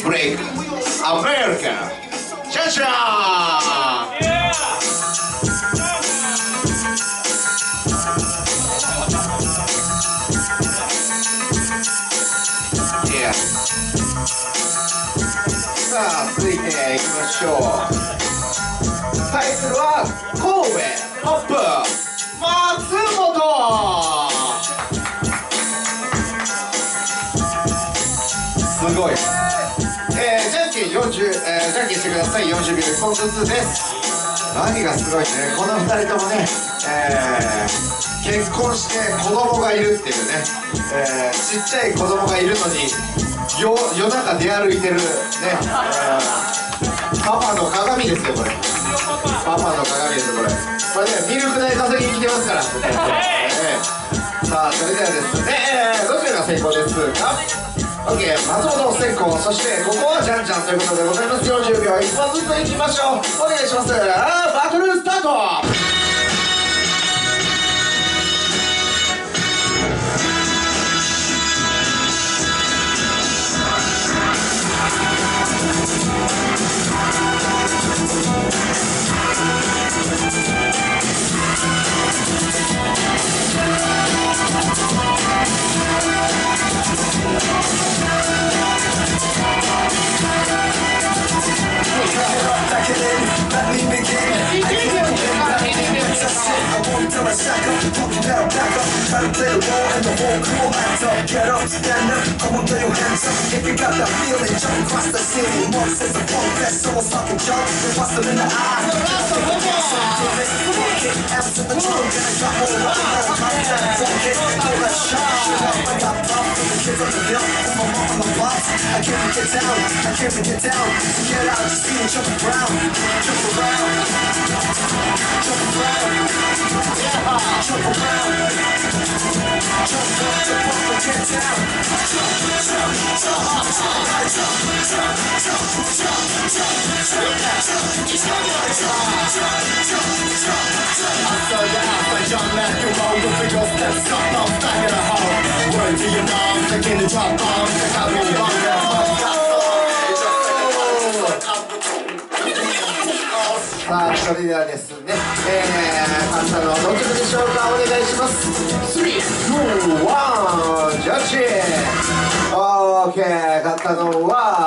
ブレイクアメリカチャンチャン。さあ続いていきましょう。タイトルは神戸ホップ松本。すごい。じゃんけん40、じゃんけんしてください。40秒1本ずつです。何がすごいね、この2人ともね、結婚して子供がいるっていうね、ちっちゃい子供がいるのに夜中出歩いてるね、パパの鏡ですよこれ。パパの鏡ですよこれ。これね、ミルク代稼ぎに来てますから。さあそれではですね、どちらが先行ですか。OK、松本先行、そしてここはジャンジャンということでございます。40秒1本ずついきましょう。お願いします。バトルスタート。さあそれではですね、勝ったのはどちらでしょうか。お願いします。3、2、1ジャッジ。 OK、勝ったのは